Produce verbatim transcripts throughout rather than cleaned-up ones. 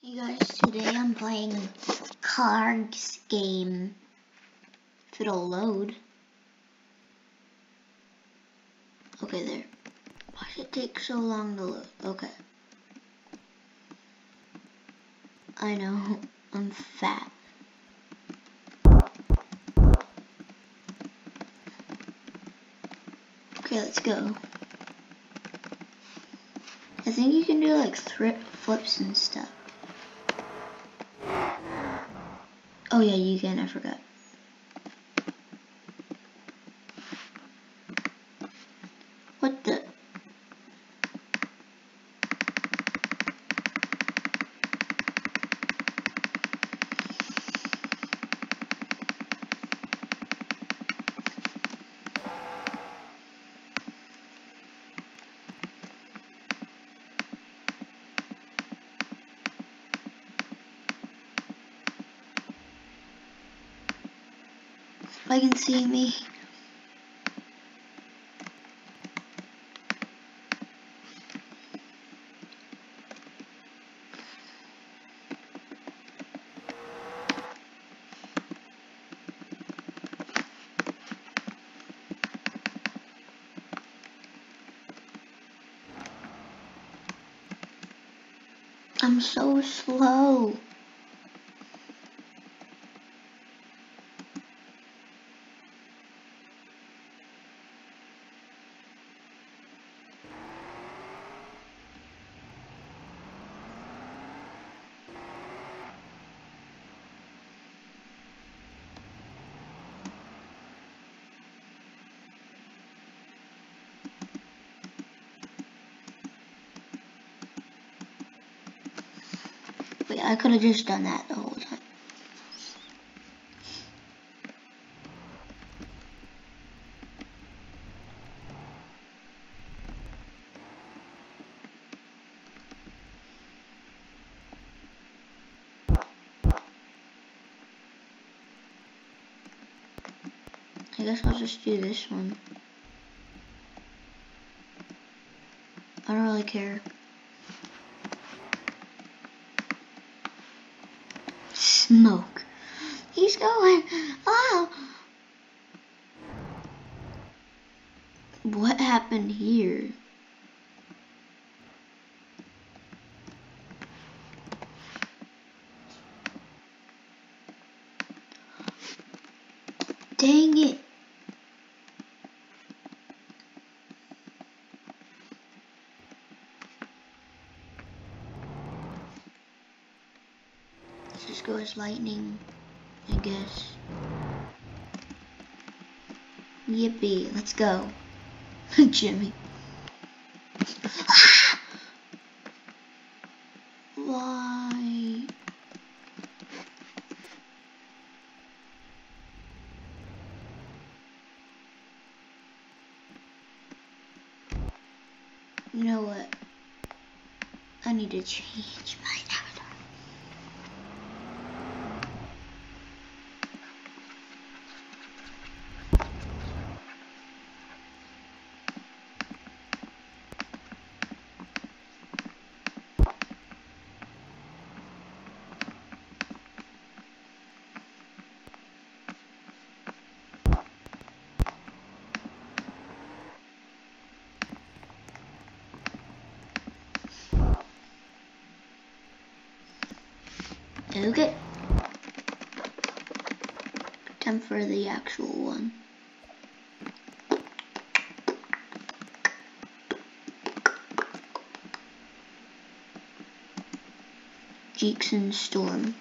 Hey guys, today I'm playing cards game. If it'll load. Okay, there. Why does it take so long to load? Okay. I know, I'm fat. Okay, let's go. I think you can do like thrift flips and stuff. Oh yeah, you can, I forgot. What the? If I can see me. I'm so slow. Wait, I could have just done that the whole time. I guess I'll just do this one. I don't really care. Smoke. He's going. Oh! What happened here? Dang it. Let's just go as lightning, I guess. Yippee, let's go. Jimmy. Ah! Why? You know what? I need to change my avatar. Okay. Time for the actual one. Jeeks and Storm.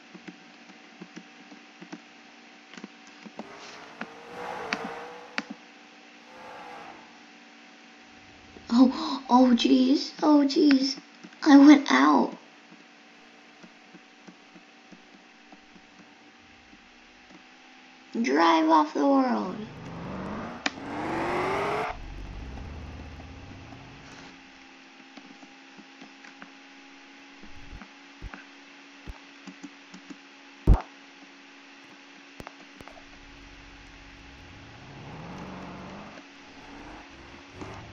Oh, oh jeez, oh jeez. I went out. Drive off the world.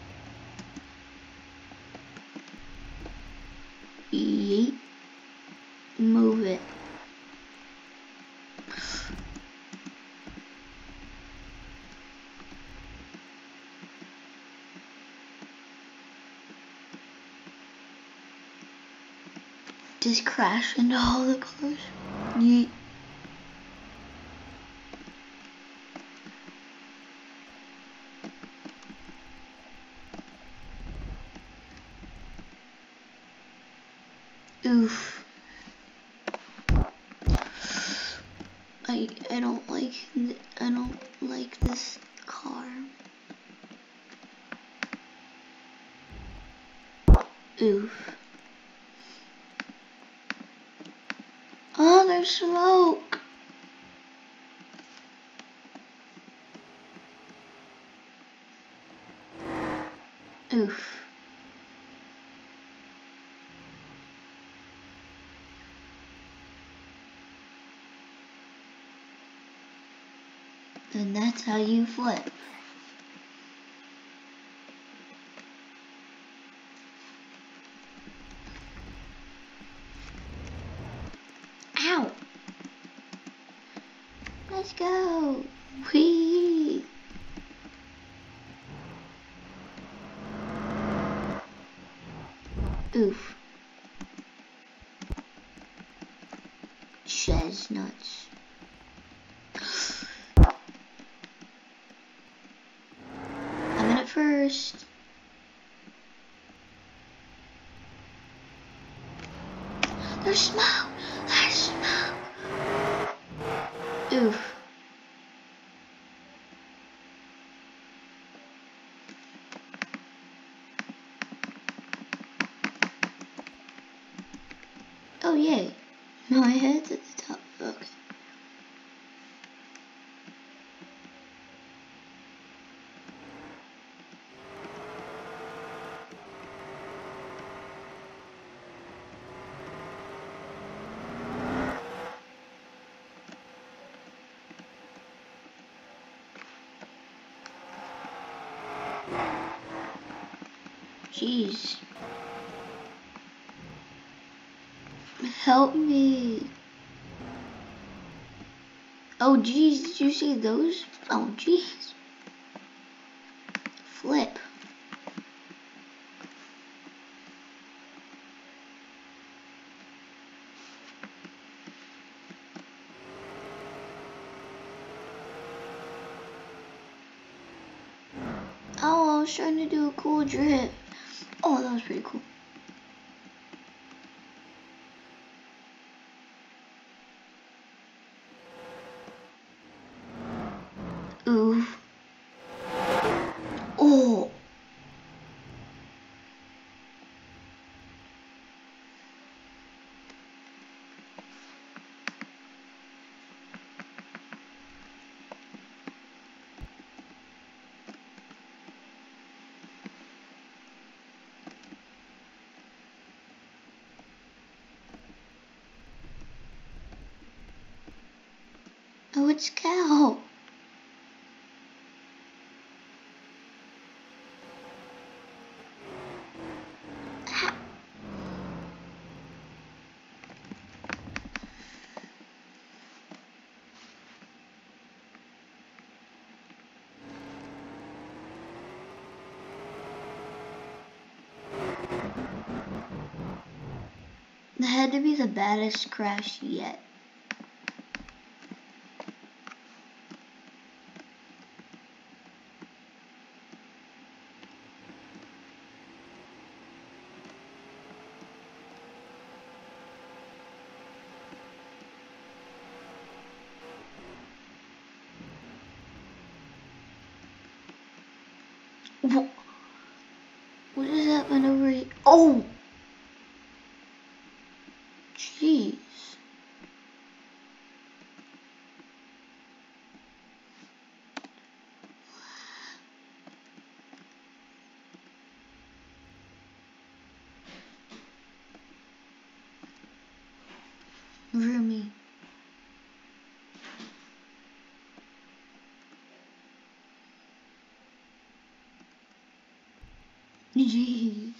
Yeet. Just crash into all the cars. Yeet. Oof. I I don't like I don't like this car. Oof. Oh, there's smoke. Oof. And that's how you flip. Ow! Let's go! Whee! Oof. Chestnuts. I'm in it first. There's smoke! There's smoke! Oof. Oh yay. My head's at the top. Okay. Jeez. Help me. Oh jeez, did you see those? Oh jeez. Flip. Oh, I was trying to do a cool drift. Oh, that was pretty cool. Ooh. Oh. Oh, it's Cal. Ah. That had to be the baddest crash yet. What, what just happened over here? Oh! Jeez. Roomy. Jeez.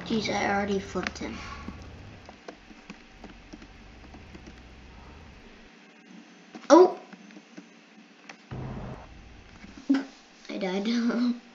Jeez, I already flipped him. Oh! I died.